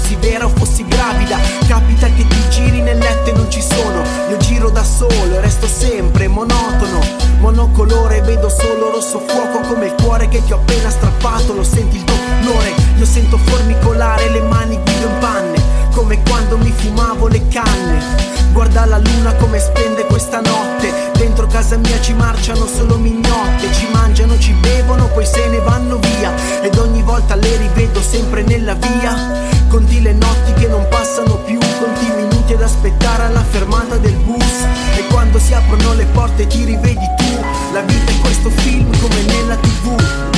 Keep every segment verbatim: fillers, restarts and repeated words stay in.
fossi vera o fossi gravida. Capita che ti giri nel letto e non ci sono, io giro da solo e resto sempre monotono, monocolore, vedo solo rosso fuoco come il cuore che ti ho appena strappato. Lo senti il dolore, io sento formicolare le mani, guido in panne, come quando mi fumavo le canne. Guarda la luna come splende questa notte, dentro casa mia ci marciano solo mignotte, ci mangiano, ci bevono, poi se ne vanno via, ed ogni volta le rivedo sempre nella via. Conti le notti che non passano più, conti i minuti ad aspettare alla fermata del bus, e quando si aprono le porte ti rivedi tu. La vita è questo film come nella tivù.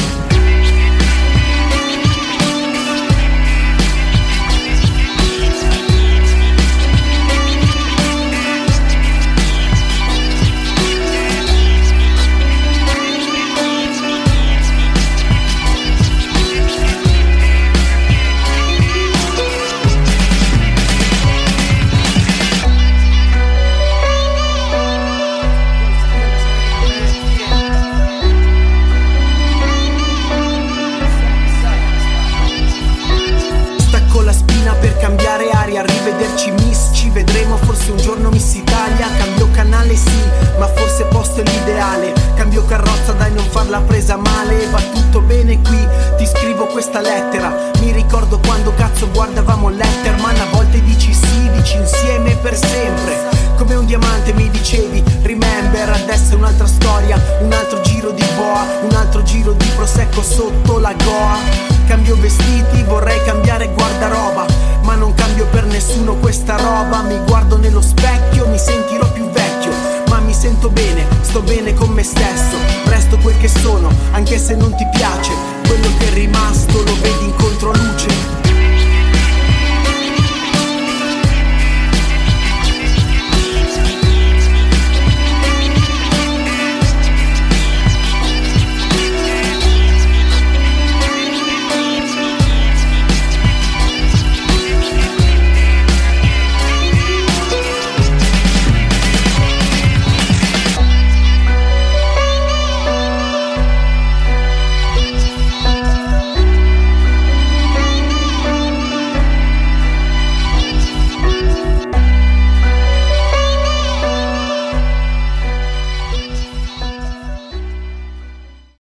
Per cambiare aria, arrivederci miss, ci vedremo forse un giorno Miss Italia. Cambio canale sì, ma forse posto è l'ideale. Cambio carrozza, dai non farla presa male. Va tutto bene qui, ti scrivo questa lettera. Mi ricordo quando cazzo